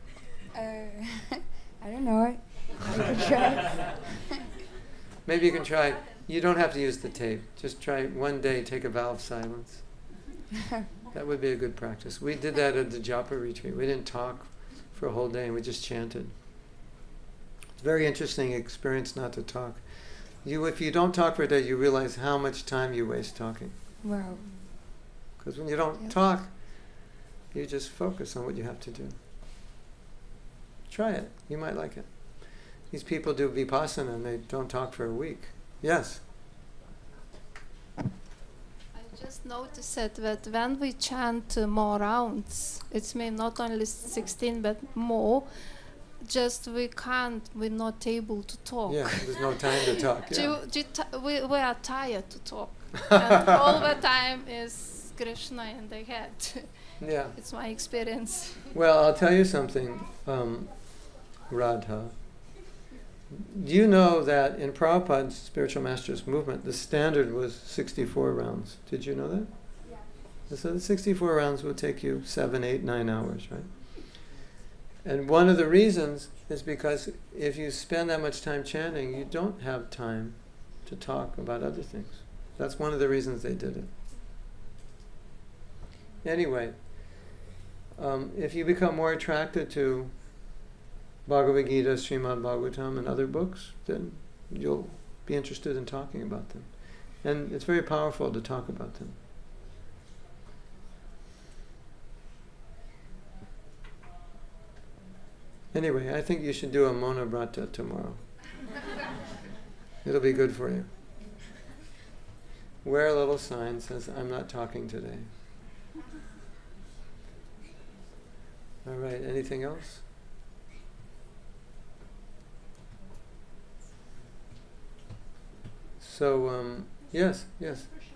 I don't know. I could try. Maybe you can try. You don't have to use the tape. Just try one day, take a vow of silence. That would be a good practice. We did that at the Japa retreat. We didn't talk for a whole day, and we just chanted. It's a very interesting experience not to talk. If you don't talk for a day, you realize how much time you waste talking. Wow. Because when you don't talk, you just focus on what you have to do. Try it. You might like it. These people do vipassana and they don't talk for a week. Yes? I just noticed that when we chant more rounds, it's mean not only 16 but more, just we're not able to talk. Yeah, there's no time to talk. Yeah. We are tired to talk. And all the time is Krishna in the head. Yeah. It's my experience. Well, I'll tell you something, Radha. Do you know that in Prabhupada's Spiritual Masters movement, the standard was 64 rounds? Did you know that? Yeah. So the 64 rounds would take you 7, 8, 9 hours, right? And one of the reasons is because if you spend that much time chanting, you don't have time to talk about other things. That's one of the reasons they did it. Anyway, if you become more attracted to Bhagavad Gita, Srimad Bhagavatam, and other books, then you'll be interested in talking about them. And it's very powerful to talk about them. Anyway, I think you should do a Monavrata tomorrow. It'll be good for you. Wear a little sign that says, I'm not talking today. All right, anything else? So, yes. When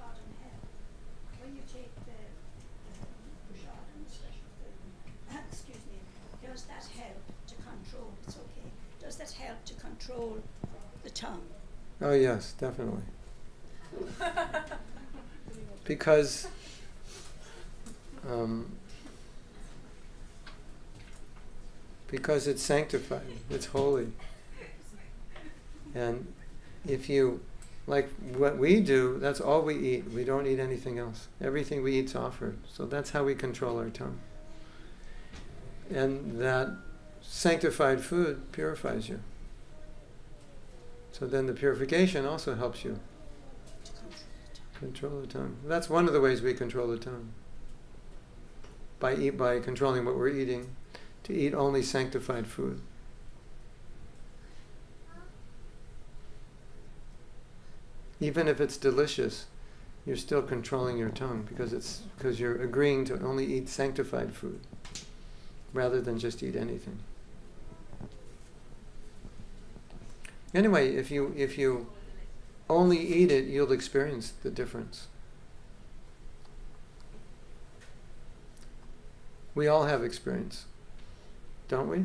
you take the prasad and special food, excuse me, does that help to control, it's okay, does that help to control the tongue? Oh yes, definitely. Because it's sanctified, it's holy. And if you, like what we do, that's all we eat. We don't eat anything else. Everything we eat's offered. So that's how we control our tongue. And that sanctified food purifies you. So then the purification also helps you control the tongue. That's one of the ways we control the tongue. By controlling what we're eating, to eat only sanctified food. Even if it's delicious, you're still controlling your tongue because you're agreeing to only eat sanctified food rather than just eat anything. Anyway, if you only eat it, you'll experience the difference. We all have experience, don't we?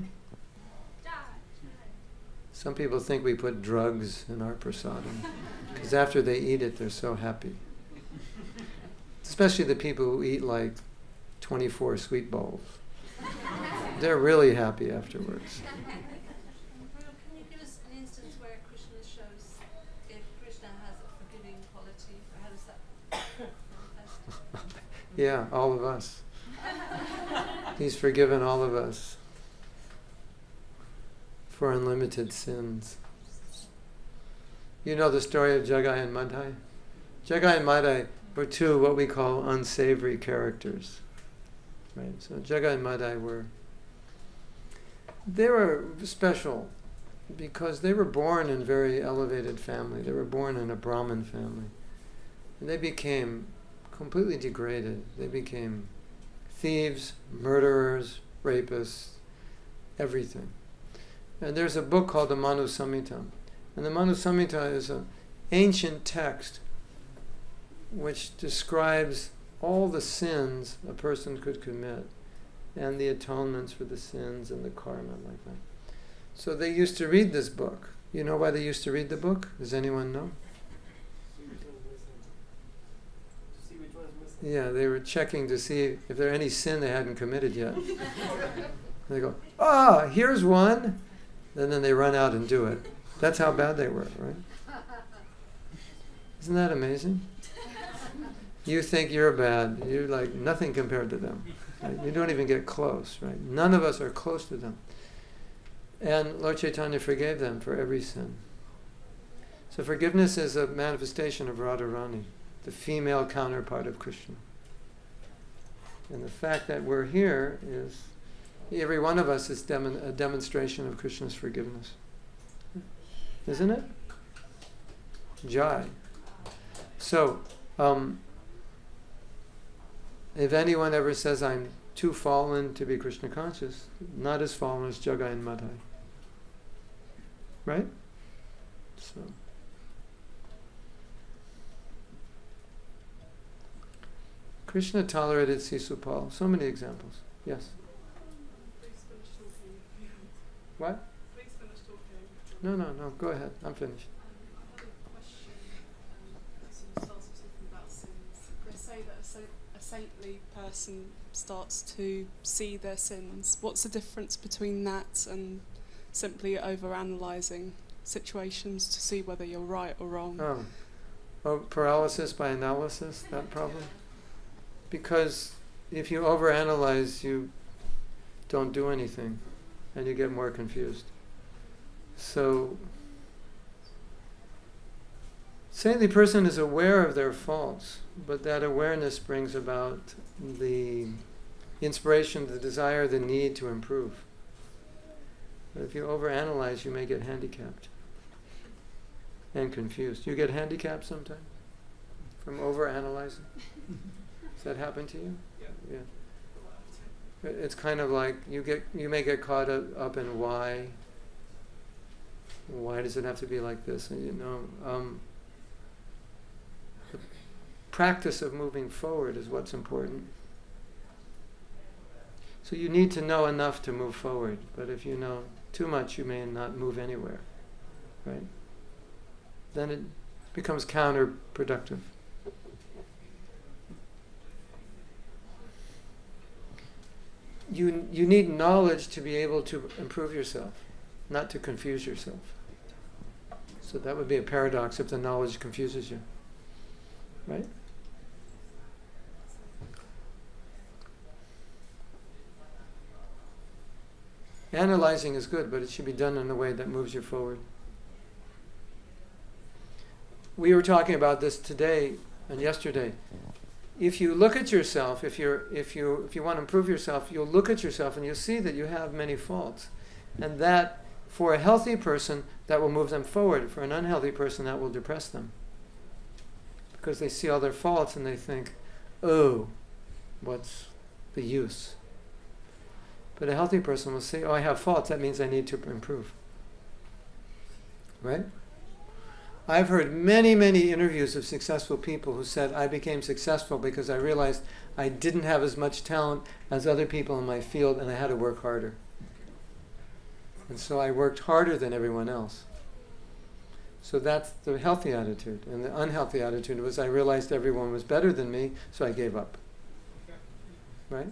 Some people think we put drugs in our prasadam, because after they eat it, they're so happy. Especially the people who eat like 24 sweet bowls. They're really happy afterwards. Can you give us an instance where Krishna shows if Krishna has a forgiving quality? How does that manifest? Yeah, all of us. He's forgiven all of us for unlimited sins. You know the story of Jagai and Madhai? Jagai and Madhai were two what we call unsavory characters. Right? So Jagai and Madhai were special because they were born in a very elevated family. They were born in a Brahmin family. And they became completely degraded. They became thieves, murderers, rapists, everything. And there's a book called the Manu Samhita. And the Manu Samhita is an ancient text which describes all the sins a person could commit and the atonements for the sins and the karma like that. So they used to read this book. You know why they used to read the book? Does anyone know? Yeah, they were checking to see if there any sin they hadn't committed yet. They go, here's one. And then they run out and do it. That's how bad they were, right? Isn't that amazing? You think you're bad. You're like nothing compared to them. Right? You don't even get close, right? None of us are close to them. And Lord Chaitanya forgave them for every sin. So forgiveness is a manifestation of Radharani, the female counterpart of Krishna. And the fact that we're here is, every one of us is a demonstration of Krishna's forgiveness. Isn't it? Jai. So, if anyone ever says, I'm too fallen to be Krishna conscious, not as fallen as Jagai and Madhai. Right? So. Krishna tolerated Sisupal. So many examples. Yes? What? Please finish talking. No. Go ahead. I'm finished. I had a question that sort of starts talking about sins. They say that a saintly person starts to see their sins. What's the difference between that and simply overanalyzing situations to see whether you're right or wrong? Oh, paralysis by analysis, that problem? Because if you overanalyze, you don't do anything and you get more confused. So, saintly person is aware of their faults, but that awareness brings about the inspiration, the desire, the need to improve. But if you overanalyze, you may get handicapped and confused. You get handicapped sometimes from overanalyzing? Does that happen to you? Yeah. It's kind of like you may get caught up in why. Why does it have to be like this? And the practice of moving forward is what's important. So you need to know enough to move forward, but if you know too much, you may not move anywhere, right? Then it becomes counterproductive. You need knowledge to be able to improve yourself, not to confuse yourself. So that would be a paradox if the knowledge confuses you, right? Analyzing is good, but it should be done in a way that moves you forward. We were talking about this today and yesterday. If you look at yourself, if you want to improve yourself, you'll look at yourself and you'll see that you have many faults. And that, for a healthy person, that will move them forward. For an unhealthy person, that will depress them. Because they see all their faults and they think, oh, what's the use? But a healthy person will say, oh, I have faults, that means I need to improve. Right? I've heard many, many interviews of successful people who said, I became successful because I realized I didn't have as much talent as other people in my field and I had to work harder. And so I worked harder than everyone else. So that's the healthy attitude. And the unhealthy attitude was I realized everyone was better than me, so I gave up. Right?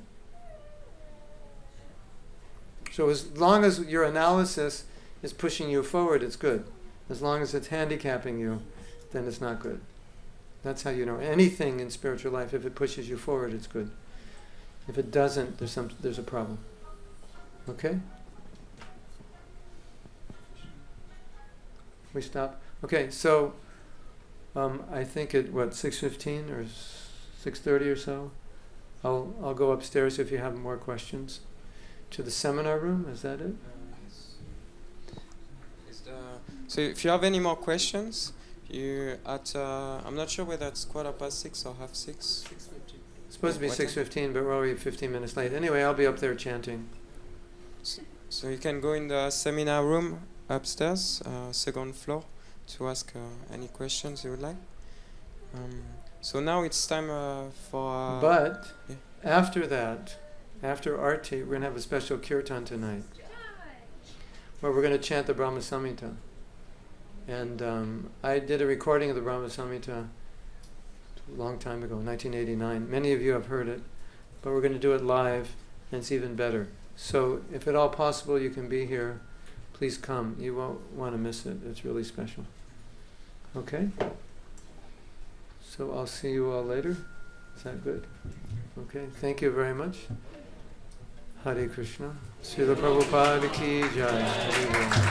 So as long as your analysis is pushing you forward, it's good. As long as it's handicapping you, then it's not good. That's how you know anything in spiritual life. If it pushes you forward, it's good. If it doesn't, there's a problem. Okay? We stop? Okay, so I think at 6:15 or 6:30 or so, I'll go upstairs if you have more questions. To the seminar room, is that it? So if you have any more questions, I'm not sure whether it's 6:15 or 6:30. It's supposed to be 6:15, but we're already 15 minutes late. Anyway, I'll be up there chanting. So you can go in the seminar room upstairs, second floor, to ask any questions you would like. So now it's time for... But after that, after Arti, we're going to have a special kirtan tonight, where we're going to chant the Brahma Samhita. And I did a recording of the Brahma Samhita a long time ago, 1989. Many of you have heard it, but we're going to do it live, and it's even better. So if at all possible you can be here, please come. You won't want to miss it. It's really special. Okay? So I'll see you all later. Is that good? Okay, thank you very much. Hare Krishna. Srila Prabhupada ki jai. Hare Krishna.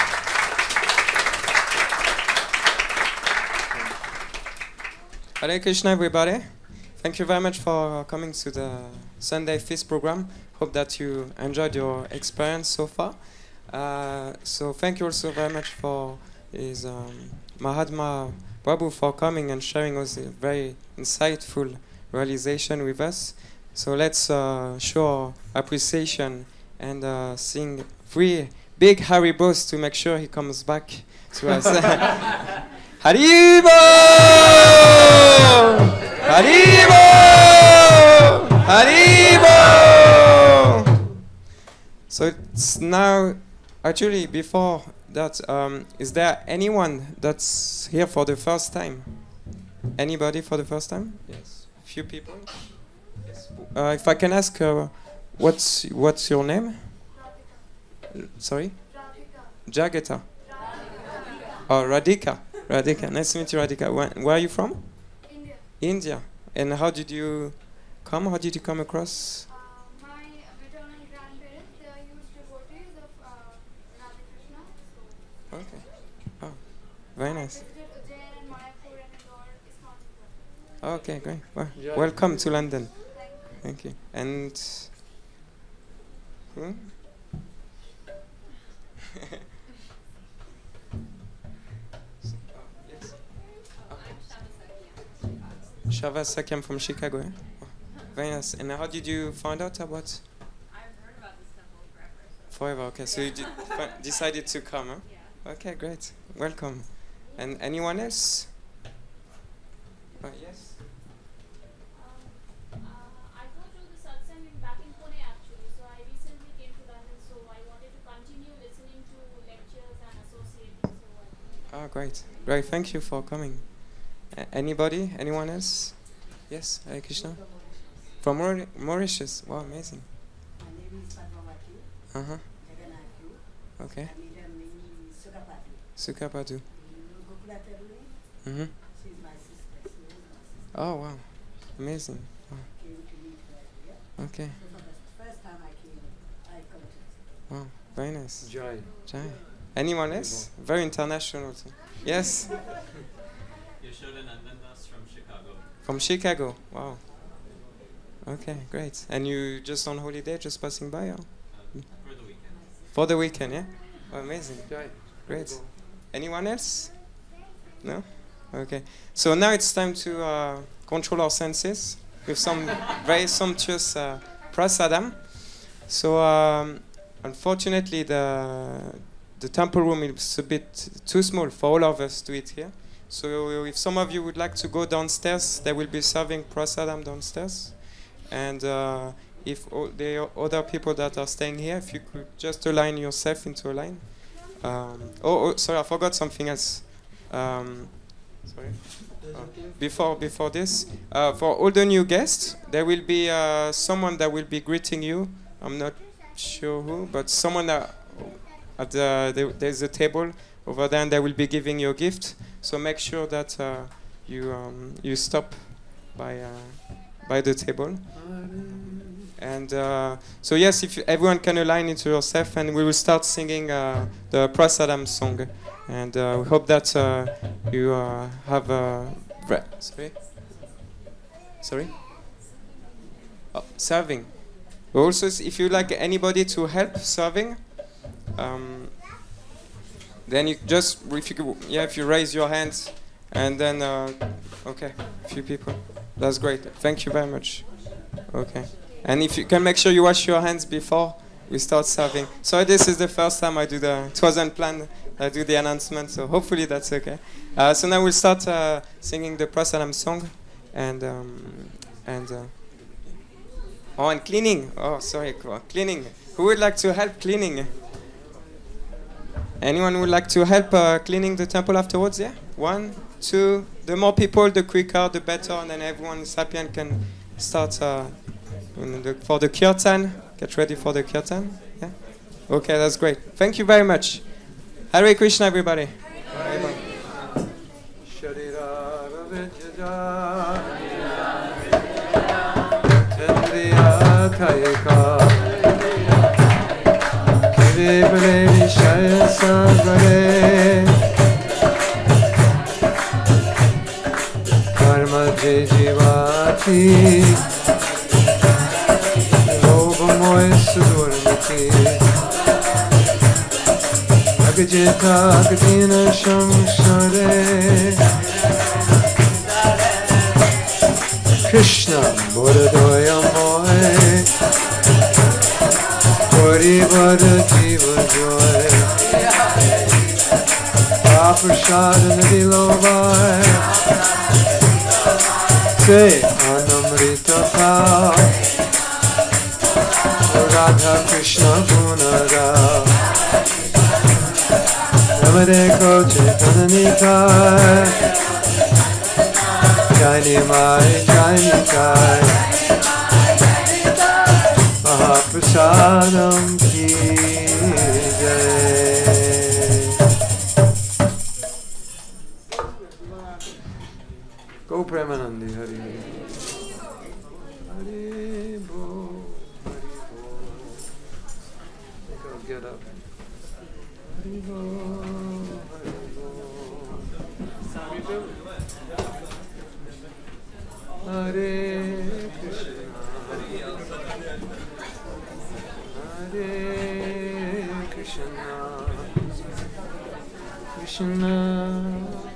Hare Krishna, everybody. Thank you very much for coming to the Sunday Feast program. Hope that you enjoyed your experience so far. So thank you also very much for his Mahatma Prabhu for coming and sharing us a very insightful realization with us. So let's show our appreciation and sing 3 big Haribos to make sure he comes back to us. Haribo! Haribo! Haribo! So it's now, actually before that, is there anyone that's here for the first time? Anybody for the first time? Yes. Few people? Yes. If I can ask, what's your name? Sorry? Jageta. Oh, Radhika. Radhika. Nice to meet you, Radhika. Where are you from? India. India. And how did you come? How did you come across? My maternal grandparents, they are huge devotees of Radha Krishna. So Okay. Oh, very I nice. visited Ujjain and Mayapur and Indore, ISKCON. Okay, great. Well, Yeah. welcome to London. Thank you. Thank you. And hmm? Shava Sakyam from Chicago. Eh? Oh, very nice. And how did you find out about? I've heard about this temple forever. Forever. Okay, so you decided to come, huh? Yeah. Okay, great. Welcome. And anyone else? Yes. I go to the satsang back in Pune actually. So I recently came to London, so I wanted to continue listening to lectures and associating. So Oh, great. Great. Thank you for coming. Anybody? Anyone else? Yes, Hare Krishna. From Mauritius. Wow, amazing. My name is Padmavati. Uh-huh. Jagannath. Okay. I meet her name is Sukapati. Sukapadu. You know Gokula Teruli? Mm-hmm. She's my sister. She was my sister. Oh, wow. Amazing. Wow. Came to meet her here. Okay. So for the first time I came, I come to this. Wow. Very nice. Jai. Jai. Anyone else? Very international also. Yes. Yashoda Nandandas from Chicago. From Chicago. Wow. Okay, great. And you just on holiday, just passing by? Or? For the weekend. For the weekend, yeah? Oh, amazing. Jai. Great. Anyone else? No? Okay. So now it's time to control our senses with some very sumptuous prasadam. So unfortunately the temple room is a bit too small for all of us to eat here. So if some of you would like to go downstairs, they will be serving prasadam downstairs. And if all the other people that are staying here, if you could just align yourself into a line. Sorry, I forgot something else. Sorry. Before this, for all the new guests, there will be someone that will be greeting you. I'm not sure who, but someone that there's a table over there, and they will be giving you a gift. So make sure that you stop by the table. And so yes, if everyone can align into yourself, and we will start singing the prasadam song. And we hope that you have sorry? Oh, serving. Also, if you like anybody to help serving, then you just if you raise your hands, and then okay, a few people. That's great. Thank you very much. Okay. And if you can make sure you wash your hands before we start serving. Sorry, this is the first time I do it wasn't planned, I do the announcement, so hopefully that's okay. So now we'll start singing the prasadam song, and cleaning. Oh, sorry, cleaning. Who would like to help cleaning? Anyone would like to help cleaning the temple afterwards? Yeah? 1, 2, the more people, the quicker, the better, and then everyone is happy and can start for the kirtan. Get ready for the kirtan. Yeah. Okay, that's great. Thank you very much. Hare Krishna, everybody. Bye-bye. Karma jivati Lobha moy sudurmati Agajeta agadina shamshare Krishna Bodadoya moy Kori vada jiva joy Prasad nadi lovai Say Anamrita Pao Radha Krishna Gunara Namade Koche Tananikai Jaini Mai Jaini Kai Mahaprasadam Ki Jai. Go Premanandi Hari Hari Bo Hari Bo. I think I'll get up. Hari Bo Hari Bo. Hare Krishna Hare Krishna Krishna